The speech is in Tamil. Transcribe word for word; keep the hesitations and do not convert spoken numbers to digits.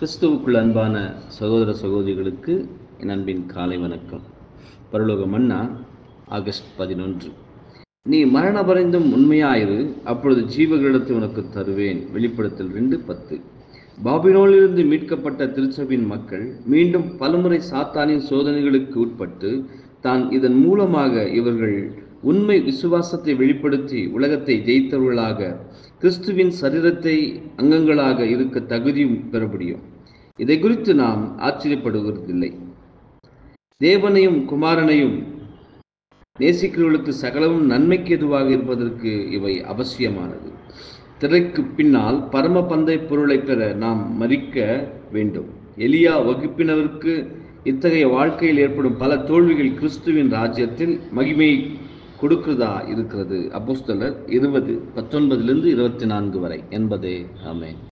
கிறிஸ்துவுக்குள் அன்பான சகோதர சகோதரிகளுக்கு என் அன்பின் காலை வணக்கம். பரலோக மன்னா, ஆகஸ்ட் பதினொன்று. நீ மரணபரிந்தும் உண்மையாயிரு, அப்பொழுது ஜீவகளிடத்தை உனக்கு தருவேன். வெளிப்படுத்தல் ரெண்டு பத்து. பாபிலோனிலிருந்து மீட்கப்பட்ட திருச்சபையின் மக்கள் மீண்டும் பலமுறை சாத்தானின் சோதனைகளுக்கு உட்பட்டு தான் இதன் மூலமாக இவர்கள் உண்மை விசுவாசத்தை வெளிப்படுத்தி உலகத்தை ஜெயித்தவர்களாக கிறிஸ்துவின் சரீரத்தை அங்கங்களாக இருக்க தகுதி பெற முடியும். இதை குறித்து நாம் ஆச்சரியப்படுவதில்லை. தேவனையும் குமாரனையும் நேசிக்கிறவர்களுக்கு சகலமும் நன்மைக்கு எதுவாக இருப்பதற்கு இவை அவசியமானது. திரைக்கு பின்னால் பரம பந்தை பொருளை பெற நாம் மறிக்க வேண்டும். எலியா வகுப்பினருக்கு இத்தகைய வாழ்க்கையில் ஏற்படும் பல தோல்விகள் கிறிஸ்துவின் ராஜ்யத்தில் மகிமையை கொடுக்கிறதா இருக்கிறது. அப்போஸ்தலர் இருபது பத்தொன்பதிலிருந்து இருபத்தி நான்கு வரை என்பதே ஆமென்.